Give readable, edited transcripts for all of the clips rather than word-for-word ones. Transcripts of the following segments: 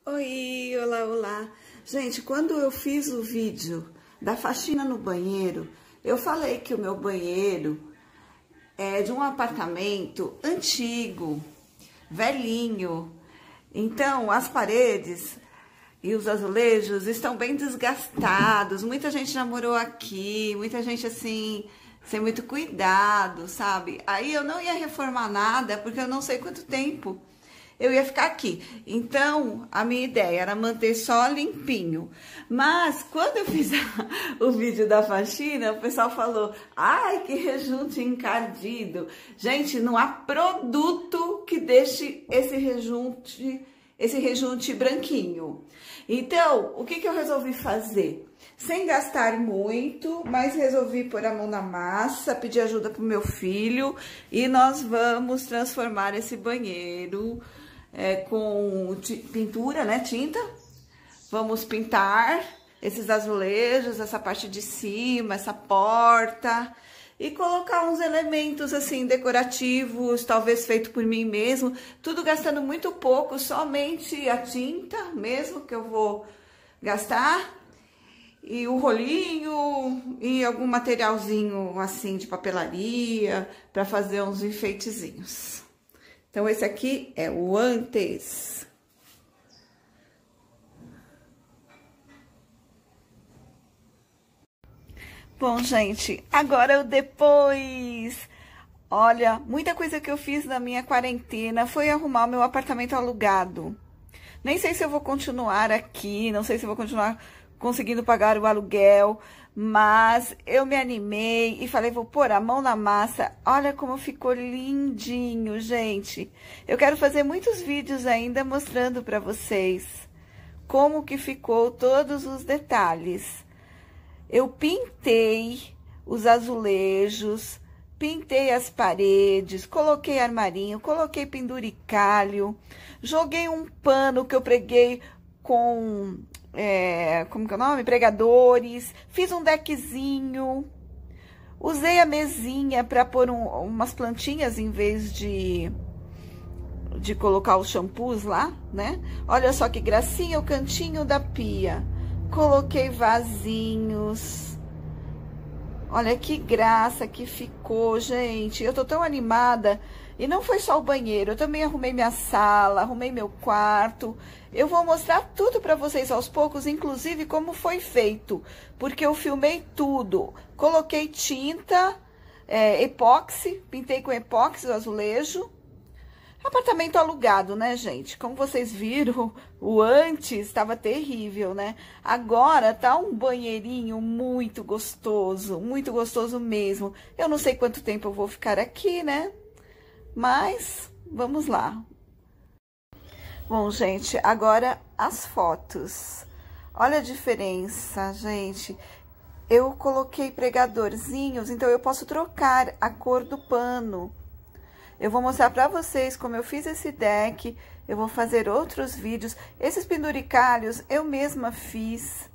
Oi, olá, olá. Gente, quando eu fiz o vídeo da faxina no banheiro, eu falei que o meu banheiro é de um apartamento antigo, velhinho. Então, as paredes e os azulejos estão bem desgastados. Muita gente já morou aqui, muita gente assim, sem muito cuidado, sabe? Aí eu não ia reformar nada, porque eu não sei quanto tempo eu ia ficar aqui. Então, a minha ideia era manter só limpinho. Mas, quando eu fiz o vídeo da faxina, o pessoal falou: ai, que rejunte encardido. Gente, não há produto que deixe esse rejunte branquinho. Então, o que eu resolvi fazer? Sem gastar muito, mas resolvi pôr a mão na massa, pedir ajuda pro meu filho e nós vamos transformar esse banheiro com pintura, né, tinta. Vamos pintar esses azulejos, essa parte de cima, essa porta e colocar uns elementos assim decorativos, talvez feito por mim mesmo, tudo gastando muito pouco, somente a tinta mesmo que eu vou gastar e o rolinho e algum materialzinho assim de papelaria para fazer uns enfeitezinhos. Então, esse aqui é o antes. Bom, gente, agora o depois. Olha, muita coisa que eu fiz na minha quarentena foi arrumar o meu apartamento alugado. Nem sei se eu vou continuar aqui, não sei se eu vou continuar conseguindo pagar o aluguel, mas eu me animei e falei, vou pôr a mão na massa. Olha como ficou lindinho, gente. Eu quero fazer muitos vídeos ainda mostrando para vocês como que ficou todos os detalhes. Eu pintei os azulejos, pintei as paredes, coloquei armarinho, coloquei penduricalho, joguei um pano que eu preguei com como que é o nome? Pregadores, fiz um deckzinho, usei a mesinha para pôr umas plantinhas em vez de colocar os shampoos lá, né? Olha só que gracinha o cantinho da pia. Coloquei vasinhos. Olha que graça que ficou, gente. Eu tô tão animada. E não foi só o banheiro, eu também arrumei minha sala, arrumei meu quarto. Eu vou mostrar tudo para vocês aos poucos, inclusive como foi feito, porque eu filmei tudo. Coloquei tinta, epóxi, pintei com epóxi o azulejo. Apartamento alugado, né, gente? Como vocês viram, o antes estava terrível, né? Agora tá um banheirinho muito gostoso mesmo. Eu não sei quanto tempo eu vou ficar aqui, né? Mas, vamos lá. Bom, gente, agora as fotos. Olha a diferença, gente. Eu coloquei pregadorzinhos, então eu posso trocar a cor do pano. Eu vou mostrar pra vocês como eu fiz esse deck. Eu vou fazer outros vídeos. Esses penduricalhos eu mesma fiz.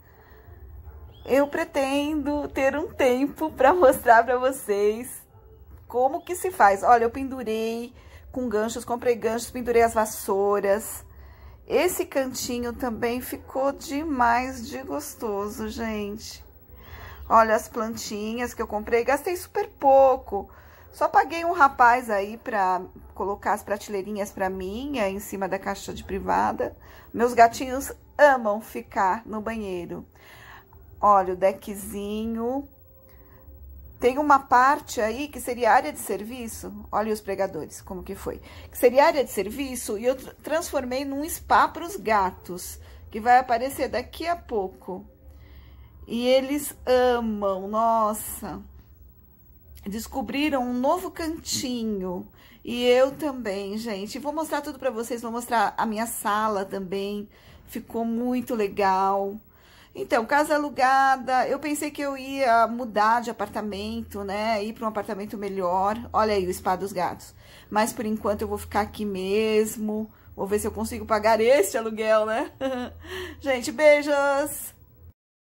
Eu pretendo ter um tempo pra mostrar pra vocês como que se faz. Olha, eu pendurei com ganchos, comprei ganchos, pendurei as vassouras. Esse cantinho também ficou demais de gostoso, gente. Olha as plantinhas que eu comprei, gastei super pouco. Só paguei um rapaz aí pra colocar as prateleirinhas pra mim, em cima da caixa de privada. Meus gatinhos amam ficar no banheiro. Olha o deckzinho. Tem uma parte aí que seria área de serviço, olha os pregadores, como que foi. Que seria área de serviço e eu transformei num spa para os gatos, que vai aparecer daqui a pouco. E eles amam, nossa. Descobriram um novo cantinho. E eu também, gente. Vou mostrar tudo para vocês, vou mostrar a minha sala também. Ficou muito legal. Então, casa alugada, eu pensei que eu ia mudar de apartamento, né, ir para um apartamento melhor. Olha aí o spa dos gatos. Mas, por enquanto, eu vou ficar aqui mesmo. Vou ver se eu consigo pagar este aluguel, né? Gente, beijos!